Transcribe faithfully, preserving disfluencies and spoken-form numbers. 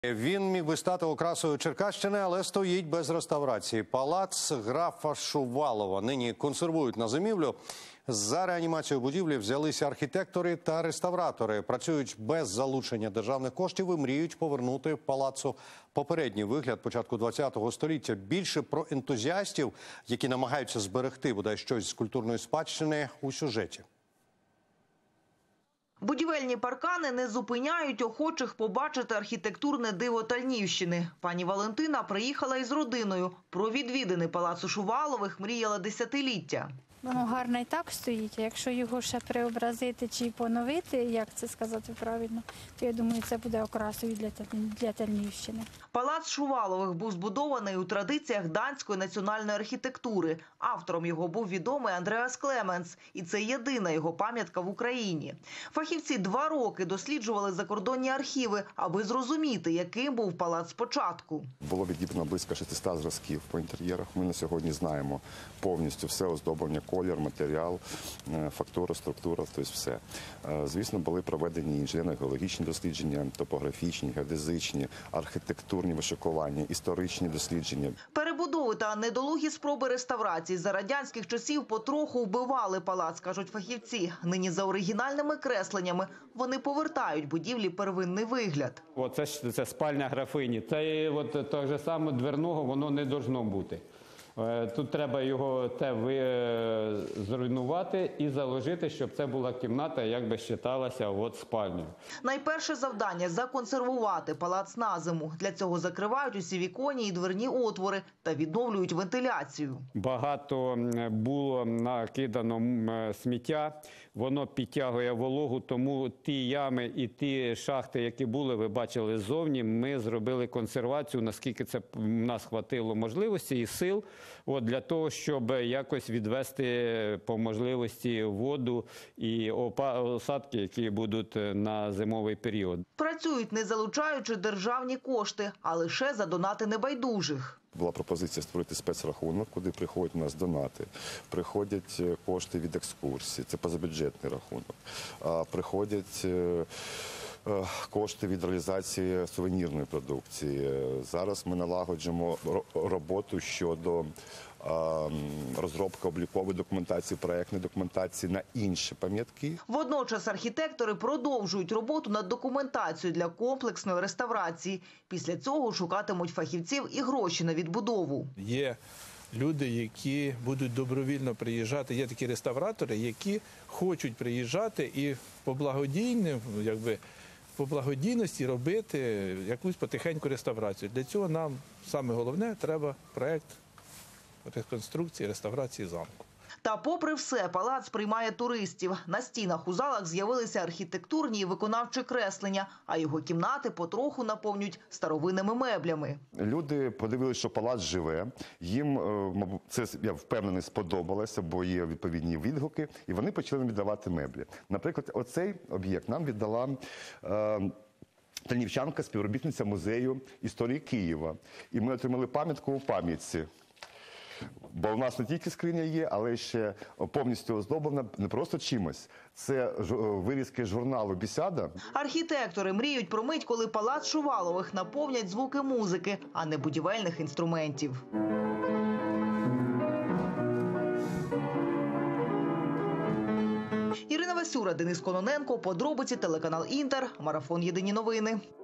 Він міг би стати окрасою Черкащини, але стоїть без реставрації. Палац графа Шувалова нині консервують на зимівлю. За реанімацію будівлі взялися архітектори та реставратори. Працюють без залучення державних коштів і мріють повернути палацу попередній вигляд початку ХХ століття. Більше про ентузіастів, які намагаються зберегти бодай щось з культурної спадщини, у сюжеті. Будівельні паркани не зупиняють охочих побачити архітектурне диво Тальнівщини. Пані Валентина приїхала із родиною. Про відвідини палацу Шувалових мріяла десятиліття. Воно гарно і так стоїть, а якщо його ще преобразити чи поновити, як це сказати правильно, то я думаю, це буде окрасою для, для Тальнівщини. Палац Шувалових був збудований у традиціях данської національної архітектури. Автором його був відомий Андреас Клеменс, і це єдина його пам'ятка в Україні. Фахівці два роки досліджували закордонні архіви, аби зрозуміти, яким був палац спочатку. Було відібрано близько шестисот зразків по інтер'єрах. Ми на сьогодні знаємо повністю все оздоблення, колір, матеріал, фактура, структура, тобто все. Звісно, були проведені інженерно-геологічні дослідження, топографічні, геодезичні, архітектурні вишикування, історичні дослідження. Перебудови та недолугі спроби реставрації за радянських часів потроху вбивали палац, кажуть фахівці. Нині за оригінальними кресленнями вони повертають будівлі первинний вигляд. Оце ж це спальня графині. Це от того ж самого дверного воно не должно бути. Тут треба його те зруйнувати і заложити, щоб це була кімната, як би вважалася, от спальнею. Найперше завдання – законсервувати палац на зиму. Для цього закривають усі віконні і дверні отвори та відновлюють вентиляцію. Багато було накидано сміття, воно підтягує вологу, тому ті ями і ті шахти, які були, ви бачили ззовні, ми зробили консервацію, наскільки це в нас хватило можливості і сил. От для того, щоб якось відвести по можливості воду і осадки, які будуть на зимовий період. Працюють не залучаючи державні кошти, а лише за донати небайдужих. Була пропозиція створити спецрахунок, куди приходять у нас донати. Приходять кошти від екскурсій, це позабюджетний рахунок. Приходять кошти від реалізації сувенірної продукції. Зараз ми налагоджуємо роботу щодо розробки облікової документації, проєктної документації на інші пам'ятки. Водночас архітектори продовжують роботу над документацією для комплексної реставрації. Після цього шукатимуть фахівців і гроші на відбудову. Є люди, які будуть добровільно приїжджати, є такі реставратори, які хочуть приїжджати і по благодійним, якби, по благодійності робити якусь потихеньку реставрацію. Для цього нам саме головне треба проєкт реконструкції, реставрації замку. Та попри все, палац приймає туристів. На стінах у залах з'явилися архітектурні і виконавчі креслення, а його кімнати потроху наповнюють старовинними меблями. Люди подивилися, що палац живе, їм, це, я впевнений, сподобалося, бо є відповідні відгуки, і вони почали віддавати меблі. Наприклад, оцей об'єкт нам віддала е, тальнівчанка, співробітниця музею історії Києва. І ми отримали пам'ятку у пам'ятці. Бо у нас не тільки скриня є, але ще повністю оздоблена не просто чимось. Це вирізки журналу «Бісяда». Архітектори мріють про мить, коли палац Шувалових наповнять звуки музики, а не будівельних інструментів. Ірина Васюра, Денис Кононенко, подробиці, телеканал «Інтер», марафон «Єдині новини».